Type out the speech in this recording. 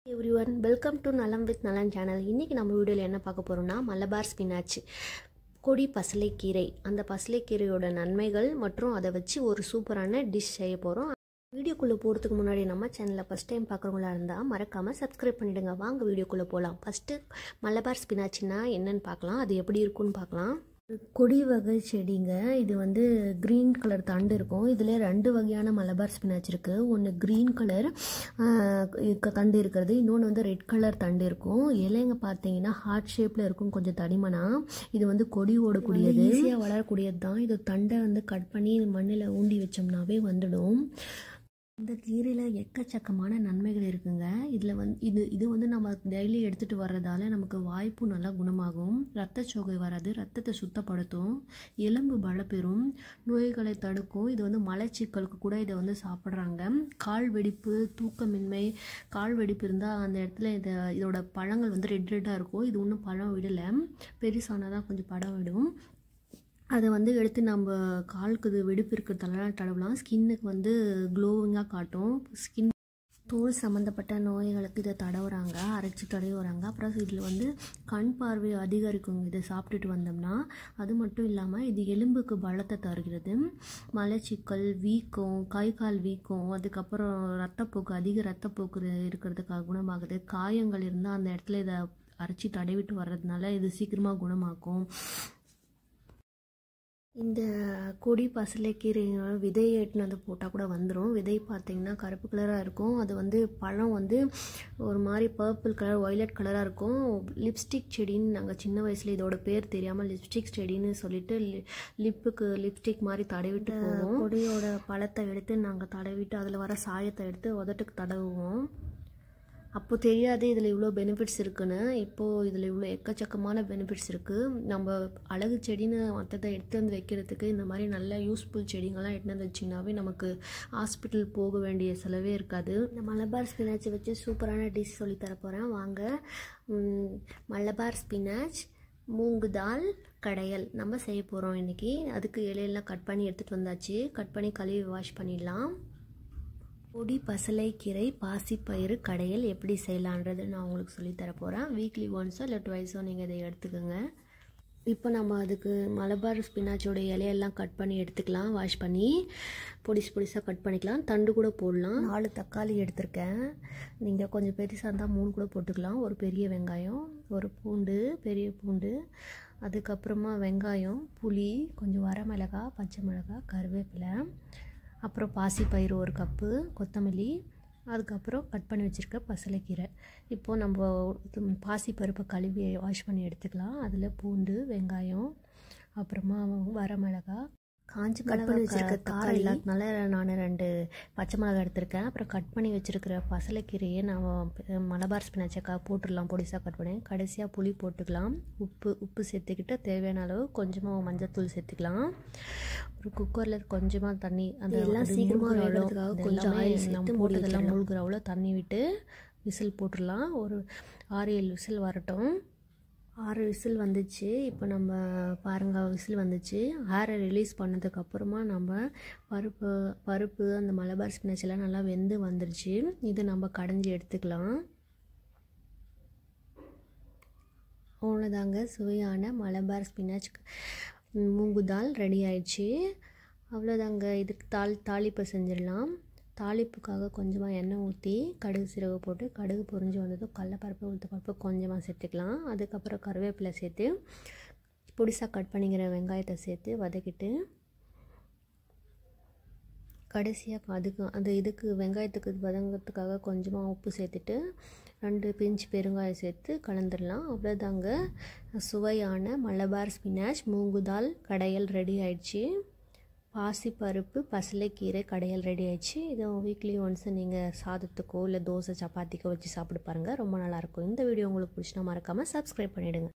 Everyone welcome to Nalam with Nalan channel. இன்றைக்கி நம்ம வீடியோவில் என்ன பார்க்க போகிறோம்னா மலபார் ஸ்பினாச் கொடி பசலைக்கீரை. அந்த பசலைக்கீரையோட நன்மைகள் மற்றும் அதை வச்சு ஒரு சூப்பரான டிஷ் செய்ய போகிறோம். வீடியோக்குள்ளே போகிறதுக்கு முன்னாடி நம்ம சேனலில் ஃபஸ்ட் டைம் பார்க்குறவங்களா இருந்தால் மறக்காமல் சப்ஸ்கிரைப் பண்ணிவிடுங்க. வாங்க வீடியோக்குள்ளே போகலாம். ஃபஸ்ட்டு மலபார் ஸ்பினாச்னா என்னென்னு பார்க்கலாம், அது எப்படி இருக்குன்னு பார்க்கலாம். கொடி வகை செடிங்க. இது வந்து க்ரீன் கலர் தண்டு இருக்கும். இதில் 2 வகையான மலபார் ஸ்பினாச் இருக்குது. ஒன்று க்ரீன் கலர் தண்டு இருக்கிறது, இன்னொன்று வந்து ரெட் கலர் தண்டு இருக்கும். இலைங்க பார்த்தீங்கன்னா ஹார்ட் ஷேப்பில் இருக்கும், கொஞ்சம் தடிமனாக. இது வந்து கொடி ஓடக்கூடியது, ஈஸியாக வளரக்கூடியது தான். இது தண்டை வந்து கட் பண்ணி மண்ணில் ஊண்டி வச்சோம்னாவே வந்துடும். இந்த கீரையில் எக்கச்சக்கமான நன்மைகள் இருக்குங்க. இதில் இது வந்து நம்ம டெய்லி எடுத்துகிட்டு வர்றதால நமக்கு வாய்ப்பு நல்லா குணமாகும், இரத்தச்சோகை வராது, ரத்தத்தை சுத்தப்படுத்தும், எலும்பு பலப்பெறும், நோய்களை தடுக்கும். இது வந்து மலச்சிக்கலுக்கு கூட இதை வந்து சாப்பிட்றாங்க. கால் வெடிப்பு, தூக்கமின்மை, கால் வெடிப்பு இருந்தால் அந்த இடத்துல இதோட பழங்கள் வந்து ரெட்டாக இருக்கும். இது இன்னும் பழம் விடலை, பெருசானதான் கொஞ்சம் பழம் விடும். அதை வந்து எடுத்து நம்ம காலுக்கு வெடிப்பு இருக்கிறதெல்லாம் தடவலாம். ஸ்கின்னுக்கு வந்து க்ளோவிங்காக காட்டும். ஸ்கின் தோல் சம்மந்தப்பட்ட நோய்களுக்கு இதை தடவுறாங்க, அரைச்சி தடவுறாங்க. அப்புறம் இதில் வந்து கண் பார்வை அதிகரிக்கும் இதை சாப்பிட்டுட்டு வந்தோம்னா. அது மட்டும் இல்லாமல் இது எலும்புக்கு பலத்தை தருகிறது. மலச்சிக்கல், வீக்கம், கை கால் வீக்கம், அதுக்கப்புறம் ரத்தப்போக்கு, அதிக ரத்தப்போக்கு இருக்கிறதுக்காக குணமாகுது. காயங்கள் இருந்தால் அந்த இடத்துல இதை அரைச்சி தடவிட்டு வர்றதுனால இது சீக்கிரமாக குணமாக்கும். இந்த கொடி பசலைக்கீரையோட விதையை எட்டுன்னு வந்து போட்டால் கூட வந்துடும். விதை பார்த்திங்கன்னா கருப்பு கலராக இருக்கும். அது வந்து பழம் வந்து ஒரு மாதிரி பர்பிள் கலர், ஒய்லட் கலராக இருக்கும். லிப்ஸ்டிக் செடின்னு நாங்கள் சின்ன வயசில் இதோட பேர் தெரியாமல் லிப்ஸ்டிக் செடின்னு சொல்லிட்டு லிப்புக்கு லிப்ஸ்டிக் மாதிரி தடவிட்டு போவோம். கொடியோட பழத்தை எடுத்து நாங்கள் தடவிட்டு அதில் வர சாயத்தை எடுத்து உதட்டுக்கு தடவுவோம். அப்போது தெரியாது இதில் இவ்வளோ பெனிஃபிட்ஸ் இருக்குன்னு. இப்போது இதில் இவ்வளோ எக்கச்சக்கமான பெனிஃபிட்ஸ் இருக்குது. நம்ம அழகு செடின்னு மற்றதை எடுத்து வந்து வைக்கிறதுக்கு இந்த மாதிரி நல்ல யூஸ்ஃபுல் செடிங்கள்லாம் எடுத்து வந்து வச்சிங்கனாவே நமக்கு ஹாஸ்பிட்டல் போக வேண்டிய செலவே இருக்காது. இந்த மலபார் ஸ்பினாச்சை வச்சு சூப்பரான டிஷ் சொல்லி தரப்போகிறேன், வாங்க. மலபார் ஸ்பினாச் மூங்கு தால் கடையல் நம்ம செய்ய போகிறோம் இன்றைக்கி. அதுக்கு இலையெல்லாம் கட் பண்ணி எடுத்துகிட்டு வந்தாச்சு. கட் பண்ணி கழுவி வாஷ் பண்ணிடலாம். கொடி பசலைக்கீரை பாசிப்பயிறு கடையல் எப்படி செய்யலான்றது நான் உங்களுக்கு சொல்லித்தர போகிறேன். வீக்லி ஒன்ஸோ இல்லை ட்வைஸோ நீங்கள் இதை எடுத்துக்கோங்க. இப்போ நம்ம அதுக்கு மலபார் ஸ்பினாச்சோட இலையெல்லாம் கட் பண்ணி எடுத்துக்கலாம். வாஷ் பண்ணி பொடிசாக கட் பண்ணிக்கலாம். தண்டு கூட போடலாம். 4 தக்காளி எடுத்திருக்கேன். நீங்கள் கொஞ்சம் பெருசாக இருந்தால் 3 கூட போட்டுக்கலாம். ஒரு பெரிய வெங்காயம், ஒரு பூண்டு, பெரிய பூண்டு, அதுக்கப்புறமா வெங்காயம், புளி, கொஞ்சம் வரமிளகாய், பச்சை மிளகாய், கருவேப்பிலை, அப்புறம் பாசிப்பயிறு 1 கப்பு, கொத்தமல்லி, அதுக்கப்புறம் கட் பண்ணி வச்சுருக்க பசலைக்கீரை. இப்போது நம்ம பாசிப்பருப்பை கழுவி வாஷ் பண்ணி எடுத்துக்கலாம். அதில் பூண்டு, வெங்காயம், அப்புறமா வரமிளகாய், காஞ்சி கட் பண்ணி வச்சுருக்க காரம் இல்லாதனால நான் 2 பச்சை மிளகாய் எடுத்திருக்கேன். அப்புறம் கட் பண்ணி வச்சுருக்கிற பசலைக்கீரையை நான் மலபார் ஸ்பினாச்சை போட்டுடலாம், பொடிசாக கட் பண்ணி. கடைசியாக புளி போட்டுக்கலாம். உப்பு சேர்த்துக்கிட்டு தேவையான அளவு கொஞ்சமாக மஞ்சத்தூள் சேர்த்துக்கலாம். ஒரு குக்கரில் கொஞ்சமாக தண்ணி, அந்த எல்லாம் சீக்கிரமாக வேகிறதுக்காக கொஞ்சம் ஆயில் சேர்த்து போட்டதெல்லாம் மூழ்கிற அவ்வளோ தண்ணி விட்டு விசில் போட்டுடலாம். ஒரு 6-7 விசில் வரட்டும். 6 விசில் வந்துச்சு. இப்போ நம்ம பாருங்கள், விசில் வந்துச்சு. ஏரை ரிலீஸ் பண்ணதுக்கப்புறமா நம்ம பருப்பு அந்த மலபார் ஸ்பினாச் எல்லாம் நல்லா வெந்து வந்துருச்சு. இது நம்ம கடைஞ்சி எடுத்துக்கலாம். அவ்வளோதாங்க, சுவையான மலபார் ஸ்பினாச் மூங்கு தால் ரெடி ஆயிடுச்சு. அவ்வளோதாங்க. இதுக்கு தாளிப்பு செஞ்சிடலாம். தாளிப்புக்காக கொஞ்சமாக எண்ணெய் ஊற்றி கடுகு சீரகம் போட்டு, கடுகு பொரிஞ்சு வந்ததும் கடலைப்பருப்பு, உளுத்தப்பருப்பு கொஞ்சமாக சேர்த்துக்கலாம். அதுக்கப்புறம் கருவேப்பிலை சேர்த்து பொடிசாக கட் பண்ணிக்கிற வெங்காயத்தை சேர்த்து வதக்கிட்டு, கடைசியாக இதுக்கு வெங்காயத்துக்கு வதங்கிறதுக்காக கொஞ்சமாக உப்பு சேர்த்துட்டு 2 பிஞ்ச் பெருங்காயம் சேர்த்து கலந்துடலாம். அவ்வளோதாங்க, சுவையான மலபார் ஸ்பினாச் மூங்கு தால் கடையல் ரெடி ஆயிடுச்சு. பாசிப்பருப்பு பசலைக்கீரை கடையல் ரெடி ஆயிடுச்சு. இதை வீக்லி ஒன்ஸ் நீங்கள் சாதத்துக்கோ இல்லை தோசை சப்பாத்திக்கோ வச்சு சாப்பிட்டு பாருங்கள், ரொம்ப நல்லாயிருக்கும். இந்த வீடியோ உங்களுக்கு பிடிச்சினா மறக்காமல் சப்ஸ்கிரைப் பண்ணிவிடுங்க.